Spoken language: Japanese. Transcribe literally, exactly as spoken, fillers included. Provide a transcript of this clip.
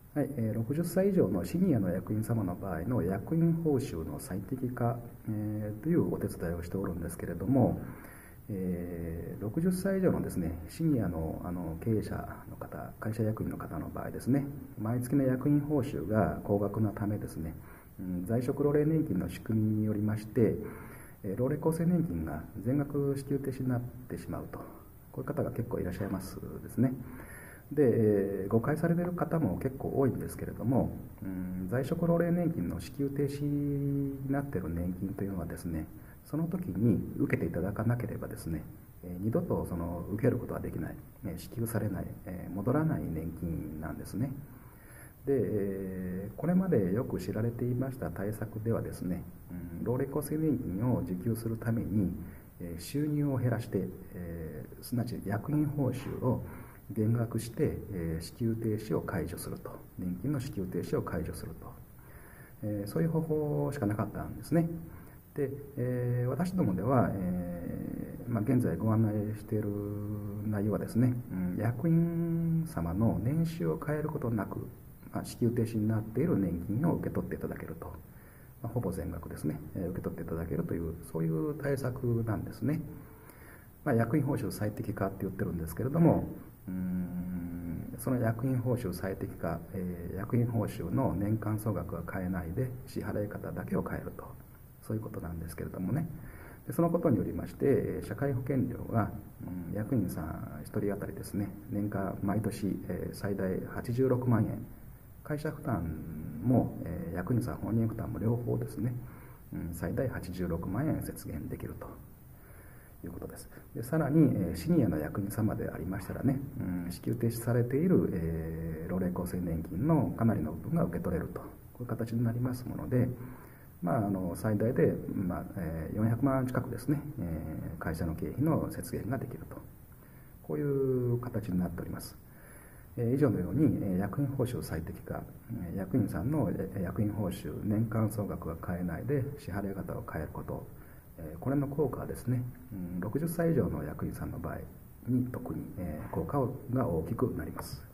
はい、えーろくじゅっさい以上のシニアの役員様の場合の役員報酬の最適化、えーというお手伝いをしておるんですけれども、えーろくじゅっさい以上のですね、シニアの、あの経営者の方、会社役員の方の場合ですね、毎月の役員報酬が高額なためですね、うん、在職老齢年金の仕組みによりまして、えー老齢厚生年金が全額支給停止になってしまうと、こういう方が結構いらっしゃいますですね。で、えー誤解されている方も結構多いんですけれども、うん、在職老齢年金の支給停止になっている年金というのはですね、その時に受けていただかなければですね、えー二度とその受けることはできない、えー支給されない、えー戻らない年金なんですね。で、えーこれまでよく知られていました対策ではですね、うん、老齢厚生年金を受給するために、えー収入を減らして、えーすなわち役員報酬を減額して、えー支給停止を解除すると、年金の支給停止を解除すると、えーそういう方法しかなかったんですね。で、えー私どもでは、えーまあ、現在ご案内している内容はですね、うん、役員様の年収を変えることなく、まあ、支給停止になっている年金を受け取っていただけると、まあ、ほぼ全額ですね、えー受け取っていただけるという、そういう対策なんですね。まあ、役員報酬最適化って言ってるんですけれども、うーんその役員報酬最適化、えー役員報酬の年間総額は変えないで支払い方だけを変えると、そういうことなんですけれどもね。でそのことによりまして、社会保険料が、うん、役員さんひとり当たりですね、年間毎年、えー最大はちじゅうろくまんえん、会社負担も、えー役員さん本人負担も両方ですね、うん、最大はちじゅうろくまんえん節減できるということです。でさらに、えーシニアの役員様でありましたらね、うん、支給停止されている、えー老齢厚生年金のかなりの部分が受け取れると、こういう形になりますもので、まあ、あの最大で、まあえーよんひゃくまん近くですね、えー会社の経費の節減ができると、こういう形になっております。えー以上のように、えー役員報酬最適化、えー役員さんのえー役員報酬年間総額が変えないで支払い方を変えること、えーこれの効果はですね、うんろくじゅっさい以上の役員さんの場合に特に、えー効果が大きくなります。